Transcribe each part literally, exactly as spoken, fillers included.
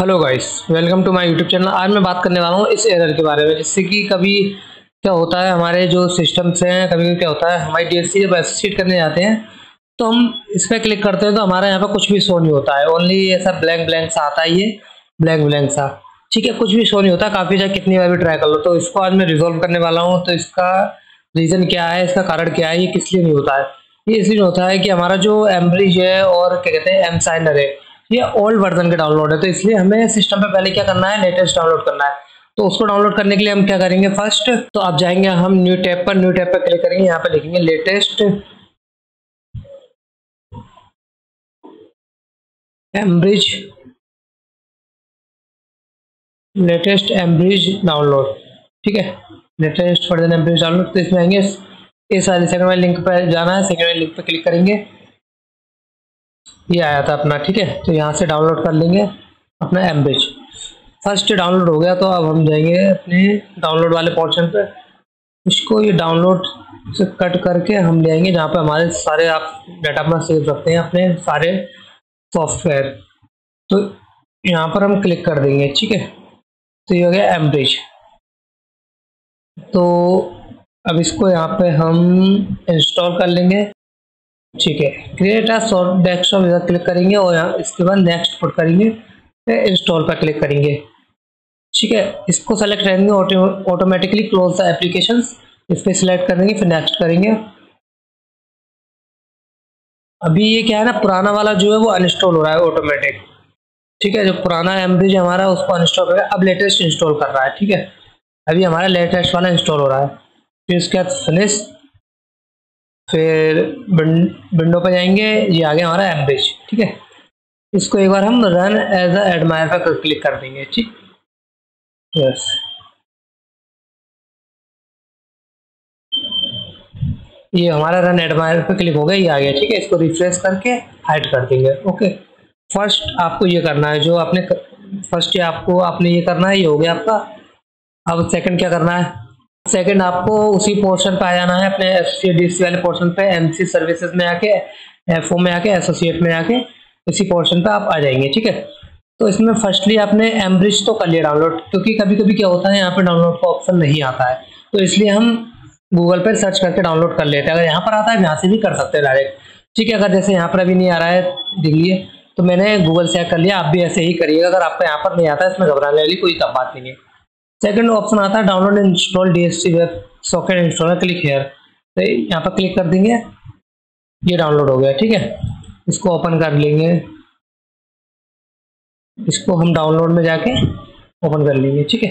Hello guys, welcome to my YouTube channel. आज मैं बात करने वाला हूँ इस एरर के बारे में, जिससे कि कभी क्या होता है हमारे जो सिस्टम्स हैं, कभी कभी क्या होता है हमारी डीएससी जब एसोसिएट करने जाते हैं तो हम इस पर क्लिक करते हैं तो हमारे यहाँ पर कुछ भी शो नहीं होता है। ओनली ऐसा ब्लैंक ब्लैंक सा आता है, ये ब्लैंक ब्लैंक सा, ठीक है, कुछ भी शो नहीं होता। काफ़ी चाहे कितनी बार भी ट्राई कर लो। तो इसको आज मैं रिजोल्व करने वाला हूँ। तो इसका रीज़न क्या है, इसका कारण क्या है, ये किस लिए नहीं होता है। ये इसलिए होता है कि हमारा जो एम्ब्रिज है और क्या कहते हैं एमसाइनर है, ये ओल्ड वर्जन के डाउनलोड है। तो इसलिए हमें सिस्टम पे पहले क्या करना है, लेटेस्ट डाउनलोड करना है। तो उसको डाउनलोड करने के लिए हम क्या करेंगे, फर्स्ट तो आप जाएंगे, हम न्यू टैब पर न्यू टैब पर क्लिक करेंगे। यहाँ पे लिखेंगे latest emBridge latest emBridge download, ठीक है, लेटेस्ट वर्जन एम्ब्रिज डाउनलोड। तो इसमें आएंगे, इस वाले सेकंड वाले लिंक पर जाना है, सेकंड वाले लिंक पर क्लिक करेंगे। ये आया था अपना, ठीक है। तो यहाँ से डाउनलोड कर लेंगे अपना एम्ब्रिज। फर्स्ट डाउनलोड हो गया, तो अब हम जाएंगे अपने डाउनलोड वाले पोर्शन पे। इसको ये डाउनलोड से कट करके हम ले आएंगे जहाँ पे हमारे सारे आप डाटा अपना सेव रखते हैं, अपने सारे सॉफ्टवेयर। तो यहाँ पर हम क्लिक कर देंगे, ठीक है। तो ये हो गया एम्ब्रिज। तो अब इसको यहाँ पे हम इंस्टॉल कर लेंगे, ठीक है। क्रिएट अ सॉफ्ट डेस्कटॉप इधर क्लिक करेंगे और यहाँ इसके बाद नेक्स्ट पर करेंगे, फिर इंस्टॉल पर क्लिक करेंगे, ठीक है। इसको सेलेक्ट करेंगे, ऑटोमेटिकली क्लोज द एप्लीकेशंस, इस पर सिलेक्ट करेंगे, फिर नेक्स्ट करेंगे। अभी ये क्या है ना, पुराना वाला जो है वो अनइंस्टॉल हो रहा है ऑटोमेटिक, ठीक है। जो पुराना एम्ब्रिज हमारा उसको अनइंस्टॉल कर रहा है, अब लेटेस्ट इंस्टॉल कर रहा है, ठीक है। अभी हमारा लेटेस्ट वाला इंस्टॉल हो रहा है। फिर इसके बाद फिनिश, फिर विंडो पर जाएंगे, ये आ गया हमारा एम्ब्रिज, ठीक है। इसको एक बार हम रन एज अ एडमायर पर क्लिक कर देंगे, ठीक, यस। ये हमारा रन एडमायर पे क्लिक हो गया, ये आ गया, ठीक है। इसको रिफ्रेश करके हाइड कर देंगे, ओके। फर्स्ट आपको ये करना है, जो आपने फर्स्ट ये आपको आपने ये करना है, ये हो गया आपका। अब सेकंड क्या करना है, सेकंड आपको उसी पोर्शन पे आ जाना है, अपने एसोसिएट वाले पोर्शन पे, एमसी सर्विसेज में आके, एफओ में आके, एसोसिएट में आके इसी पोर्शन पे आप आ जाएंगे, ठीक है। तो इसमें फर्स्टली आपने एम्ब्रिज तो कर लिया डाउनलोड, क्योंकि कभी कभी क्या होता है यहाँ पे डाउनलोड का ऑप्शन नहीं आता है, तो इसलिए हम गूगल पर सर्च करके डाउनलोड कर लेते हैं। अगर यहाँ पर आता है यहाँ से भी कर सकते हैं डायरेक्ट, ठीक है। अगर जैसे यहाँ पर अभी नहीं आ रहा है, देख लिए, तो मैंने गूगल से कर लिया, आप भी ऐसे ही करिएगा। अगर आपका यहाँ पर नहीं आता है, इसमें घबराने वाली कोई बात नहीं है। सेकंड ऑप्शन आता है download and install DSC web socket installer, click here. तो यहाँ पर क्लिक कर देंगे, ये डाउनलोड हो गया, ठीक है। इसको ओपन कर लेंगे, इसको हम डाउनलोड में जाके ओपन कर लेंगे, ठीक है।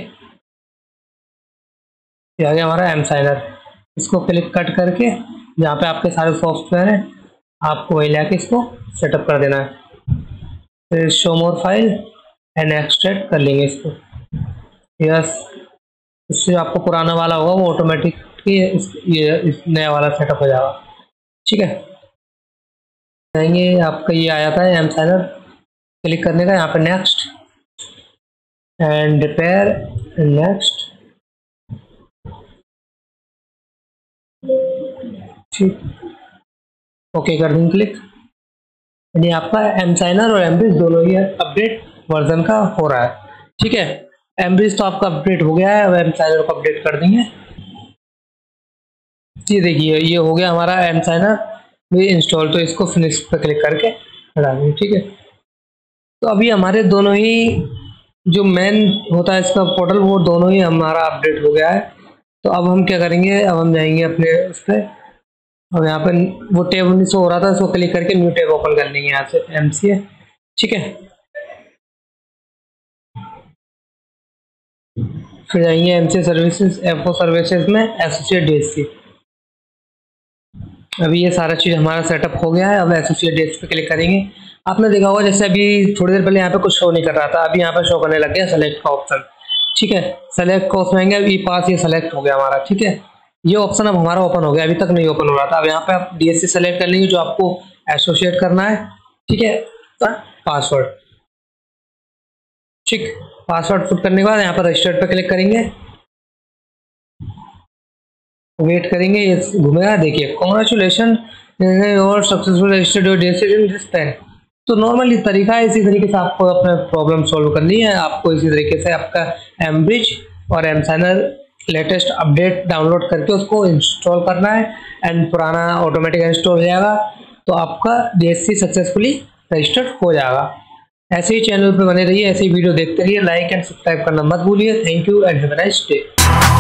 ये आ गया हमारा एमसाइनर। इसको क्लिक कट करके जहाँ पे आपके सारे सॉफ्टवेयर हैं, आपको वही लाके इसको सेटअप कर देना है। फिर show more file and extract कर लेंगे इसको, यस। इससे आपको पुराना वाला होगा वो ऑटोमेटिक इस, ये इस नया वाला सेटअप हो जाएगा, ठीक है। जाएंगे, आपका ये आया था एमसाइनर, क्लिक करने का, यहाँ पे नेक्स्ट एंड रिपेयर, नेक्स्ट, ठीक, ओके कर देंगे क्लिक। यानी आपका एमसाइनर और एम्ब्रिज दोनों ही अपडेट वर्जन का हो रहा है, ठीक है। एम्ब्रिज तो आपका अपडेट हो गया है, अब एमसाइनर को अपडेट कर देंगे। ये देखिए, ये हो गया हमारा एमसाइनर भी इंस्टॉल। तो इसको फिनिश पे क्लिक करके हटा देंगे, ठीक है। तो अभी हमारे दोनों ही जो मेन होता है इसका पोर्टल, वो दोनों ही हमारा अपडेट हो गया है। तो अब हम क्या करेंगे, अब हम जाएंगे अपने उस पर, अब यहाँ पे वो टैब नहीं शो हो रहा था, इसको क्लिक करके न्यू टैब ओपन कर लेंगे यहाँ से, एमसीए, ठीक है। फिर जाएंगे एमसीए सर्विसेज, एफओ सर्विसेज में एसोसिएट डीएससी। अभी ये सारा चीज़ हमारा सेटअप हो गया है। अब एसोसिएट डीएससी पे क्लिक करेंगे। आपने देखा होगा जैसे अभी थोड़ी देर पहले यहाँ पे कुछ शो नहीं कर रहा था, अभी यहाँ पे शो करने लग गया सेलेक्ट का ऑप्शन, ठीक है। सेलेक्ट का ऑप्शन आएंगे, अभी पास ये सेलेक्ट हो गया हमारा, ठीक है। ये ऑप्शन अब हमारा ओपन हो गया, अभी तक नहीं ओपन हो रहा था। अब यहाँ पे आप डीएससी सेलेक्ट कर लेंगे जो आपको एसोसिएट करना है, ठीक है। पासवर्ड, ठीक, पासवर्ड पुट करने के बाद यहाँ पर रजिस्टर्ड पे क्लिक करेंगे, वेट करेंगे, ये घूमेगा। देखिए, congratulation your successful registered your DSC in this pen. तो नॉर्मली तरीका है, इसी तरीके से आपको अपना प्रॉब्लम सॉल्व करनी है। आपको इसी तरीके से आपका एमब्रिज और एमसाइनर लेटेस्ट अपडेट डाउनलोड करके उसको इंस्टॉल करना है एंड पुराना ऑटोमेटिक इंस्टॉल हो जाएगा, तो आपका डीएससी सक्सेसफुली रजिस्टर्ड हो जाएगा। ऐसे ही चैनल पे बने रहिए, ऐसे ही वीडियो देखते रहिए, लाइक एंड सब्सक्राइब करना मत भूलिए। Thank you and have a nice day.